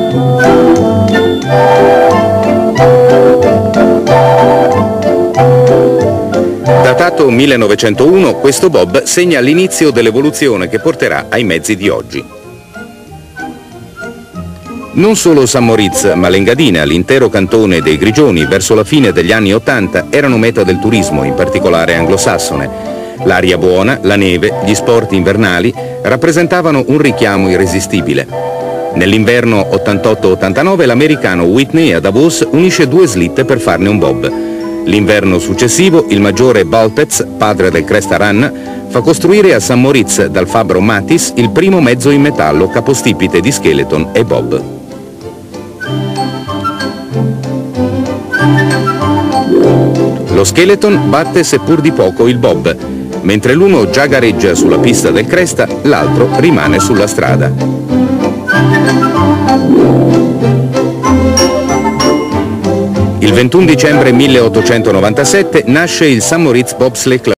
Datato 1901, questo bob segna l'inizio dell'evoluzione che porterà ai mezzi di oggi. Non solo St. Moritz, ma l'Engadina, l'intero cantone dei Grigioni, verso la fine degli anni '80 erano meta del turismo, in particolare anglosassone. L'aria buona, la neve, gli sport invernali rappresentavano un richiamo irresistibile. Nell'inverno 88-89 l'americano Whitney a Davos unisce due slitte per farne un bob. L'inverno successivo il maggiore Bulpez, padre del Cresta Run, fa costruire a St. Moritz dal fabbro Matis il primo mezzo in metallo capostipite di skeleton e bob. Lo skeleton batte seppur di poco il bob. Mentre l'uno già gareggia sulla pista del Cresta, l'altro rimane sulla strada. Il 21 dicembre 1897 nasce il St. Moritz Bobsleigh Club.